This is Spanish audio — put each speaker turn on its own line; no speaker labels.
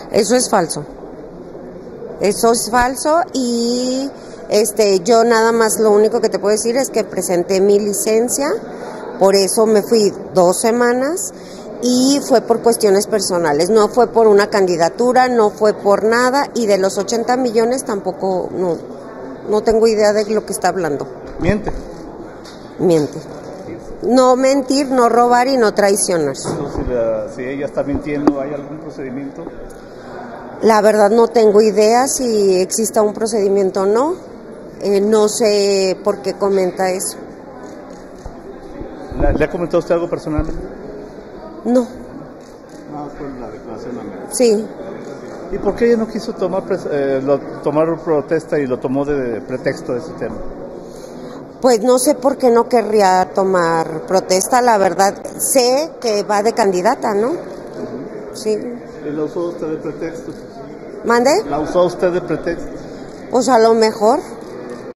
Eso es falso. Eso es falso y yo nada más lo único que te puedo decir es que presenté mi licencia, por eso me fui 2 semanas y fue por cuestiones personales, no fue por una candidatura, no fue por nada y de los 80 millones tampoco, no tengo idea de lo que está hablando.
¿Miente?
Miente. No mentir, no robar y no traicionar.
Si ella está mintiendo, ¿hay algún procedimiento?
La verdad no tengo idea si exista un procedimiento o no. No sé por qué comenta eso.
¿Le ha comentado usted algo personal?
No.
No, fue la declaración.
Sí.
¿Y por qué ella no quiso tomar protesta y lo tomó de pretexto de ese tema?
Pues no sé por qué no querría tomar protesta. La verdad sé que va de candidata, ¿no? Sí.
¿Y la usó usted de pretexto?
¿Mande?
¿La usó usted de pretexto?
Pues a lo mejor.